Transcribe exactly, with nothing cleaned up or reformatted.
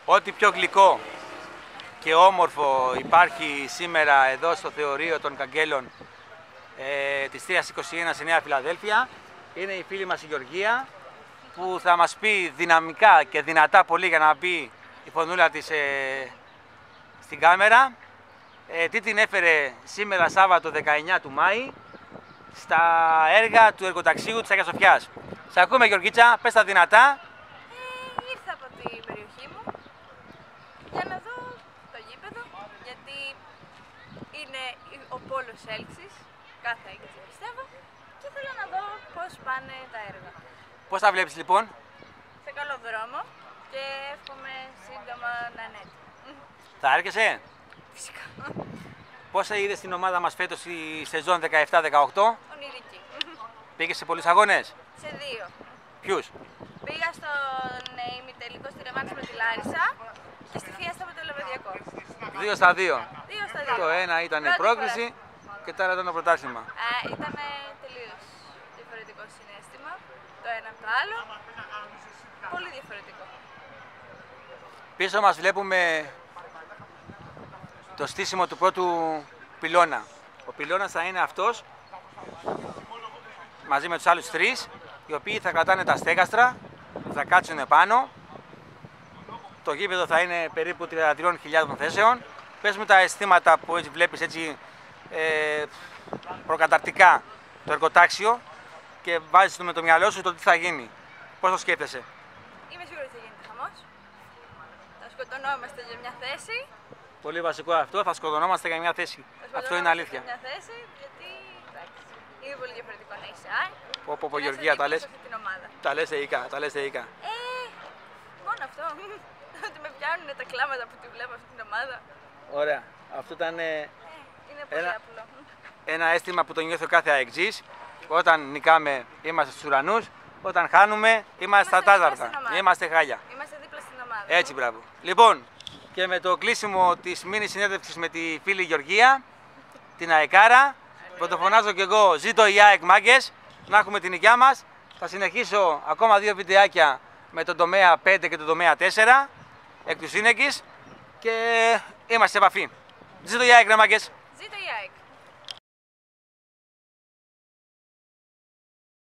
Ό,τι πιο γλυκό και όμορφο υπάρχει σήμερα εδώ στο Θεωρείο των Καγγέλων ε, της τριακόσια είκοσι ένα στη Νέα Φιλαδέλφια είναι η φίλη μας η Γεωργία, που θα μας πει δυναμικά και δυνατά πολύ για να πει η φωνούλα της ε, στην κάμερα ε, τι την έφερε σήμερα Σάββατο δεκαεννιά του Μάη στα έργα του εργοταξίου της Αγίας Σοφιάς. Σε ακούμε, Γεωργίτσα, πες τα δυνατά. Ε, ήρθα από την περιοχή μου για να δω το γήπεδο, γιατί είναι ο πόλος έλξης, κάθε έκθεση πιστεύω, και θέλω να δω πώς πάνε τα έργα. Πώς τα βλέπεις λοιπόν? Σε καλό δρόμο και εύχομαι σύντομα να είναι έτοιμο. Θα έρχεσαι? Φυσικά. Πώς είδες την ομάδα μας φέτος στη σεζόν δεκαεπτά δεκαοκτώ? Ονειρική. Πήγες σε πολλούς αγώνες? Σε δύο. Ποιους? Πήγα στον ημιτελικό στη Ρεβάνς με τη Λάρισα και στη Φίεστα με το Λεβεδιακό. Δύο στα δύο. Δύο στα δύο. Το ένα ήταν Πρώτη πρόκριση φορά. και το άλλο ήταν το πρωτάθλημα. Ε, ήταν τελείως διαφορετικό συναίσθημα, το ένα από το άλλο. Πολύ διαφορετικό. Πίσω μας βλέπουμε το στήσιμο του πρώτου πυλώνα. Ο πυλώνας θα είναι αυτός, μαζί με τους άλλους τρεις, οι οποίοι θα κρατάνε τα στέγαστρα, θα κάτσουν επάνω. Το γήπεδο θα είναι περίπου τριάντα τρεις χιλιάδες θέσεων. Πες μου τα αισθήματα που έτσι βλέπεις έτσι ε, προκαταρτικά το εργοτάξιο και βάζεις το με το μυαλό σου το τι θα γίνει. Πώς το σκέφτεσαι? Είμαι σίγουρη ότι θα γίνεται χαμός. Θα σκοτωνόμαστε για μια θέση. Πολύ βασικό αυτό, θα σκοτωνόμαστε για μια θέση. Αυτό είναι αλήθεια. Για μια θέση, γιατί εντάξει, είναι πολύ διαφορετικό να είσαι ΑΕΚ. Πω πω πω, και να Γεωργία, είσαι τα λες. δίπλα σε αυτή την ομάδα. Τα λες θεϊκά, τα λες θεϊκά. Ε, μόνο αυτό. Ότι με πιάνουν τα κλάματα που τη βλέπω αυτή την ομάδα. Ωραία. Αυτό ήταν ε, Ε, είναι πολύ Ένα- απλό. ένα αίσθημα που το νιώθει ο κάθε αεξής. Όταν νικάμε είμαστε στους ουρανούς, όταν χάνουμε είμαστε στα δίπλα τάζαρτα. στην ομάδα. Είμαστε χάλια. Είμαστε δίπλα στην ομάδα. Έτσι, μπράβο. Λοιπόν, και με το κλείσιμο της μίνι συνέντευξης με τη φίλη Γεωργία, την αεκάρα, πρωτοφωνάζω και εγώ, ζήτω η ΑΕΚ μάγκες, να έχουμε την υγειά μας. Θα συνεχίσω ακόμα δύο βιντεάκια με τον τομέα πέντε και τον τομέα τέσσερα, εκ του Σύνεκης, και είμαστε σε επαφή. Ζήτω η ΑΕΚ, ρε μάγκες.